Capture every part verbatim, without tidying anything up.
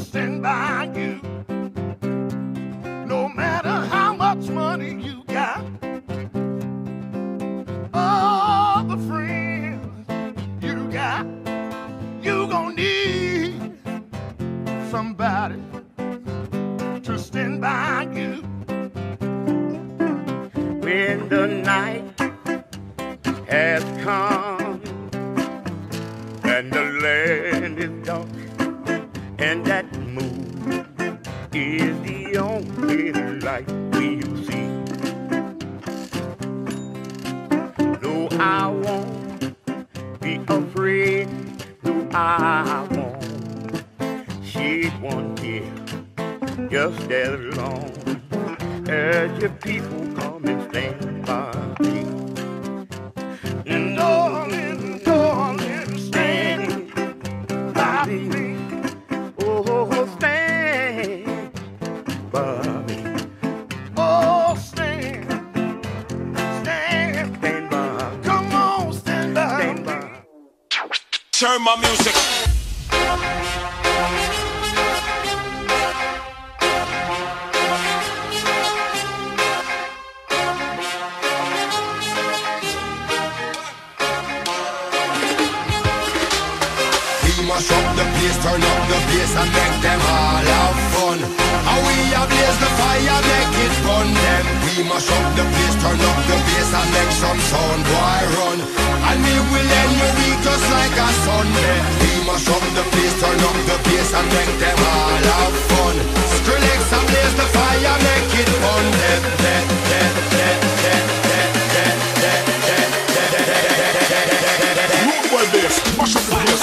stand by you. No matter how much money you got, all the friends you got, you gon' need somebody to stand by you. When the night has come and the land is dark and that moon is the only light we'll see. No, I won't be afraid. No, I won't shed one tear, just as long as your people come and stand by me. And darling, darling, stand by me. Oh, stand by me. Oh, stand, stand, stand by. Come on, stand by. Stand by. Turn my music. Mash up the place, turn up the bass and make them all have fun. And we a blaze the fire, make it burn them. We mash up the place, turn up the bass and make some sound, boy run. And we will end your week just like a Sunday. We mash up the place, turn up the bass and make them all have fun. Skrillex and blaze the fire, make it burn them. De, de, de, de, de, de, de, de, de, de, de, de. Root boy bass, mash up the place.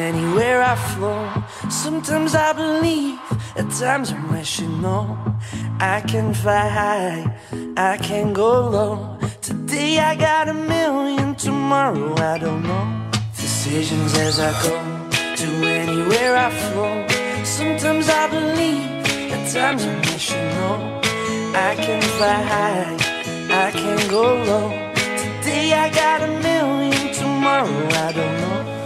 Sometimes I believe, at times I'm rational. I can fly high, I can go low. Today I got a million, tomorrow I don't know. Decisions as I go, to anywhere I flow. Sometimes I believe, at times I wish you know. I can fly high, I can go low. Today I got a million, tomorrow I don't know.